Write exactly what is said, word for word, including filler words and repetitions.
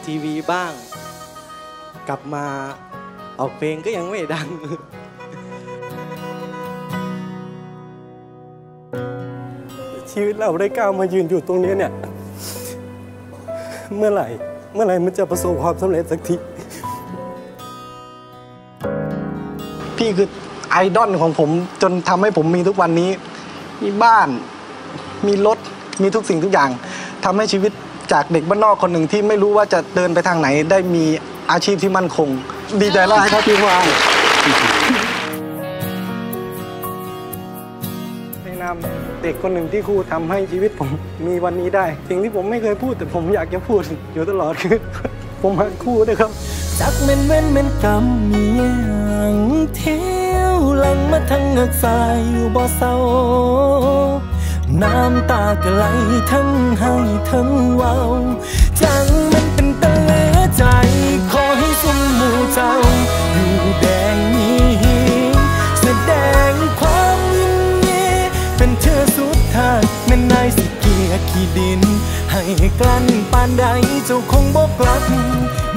ทีวีบ้างกลับมาออกเพลงก็ยังไม่ดังชีวิตเราได้ก้าวมายืนอยู่ตรงนี้เนี่ยเมื่อไหร่เมื่อไหร่มันจะประสบความสำเร็จสักทีพี่คือไอดอลของผมจนทำให้ผมมีทุกวันนี้มีบ้านมีรถมีทุกสิ่งทุกอย่างทำให้ชีวิตจากเด็กบ้านนอกคนหนึ่งที่ไม่รู้ว่าจะเดินไปทางไหนได้มีอาชีพที่มั่นคงดีใจมากครับพี่วางในนามเด็กคนหนึ่งที่ครูทำให้ชีวิตผมมีวันนี้ได้สิ่งที่ผมไม่เคยพูดแต่ผมอยากจะพูดอยู่ตลอดคือผมหักครูนะครับจักเม่นเว้นเม่นกรรมมีอย่างเที่ยวหลังมาทั้งเงือกสายอยู่บ่เศร้าน้ำตาก็ไหลทั้งให้ทั้งเว้าจังมันเป็นตะเหลือใจขอให้สมหมู่เจ้าอยู่แดงนี้แสดงความยินดีเป็นเธอสุดท้ายแม่นายสิเกียร์ขี้ดินให้กลั้นปานใดเจ้าคงบ่กลับ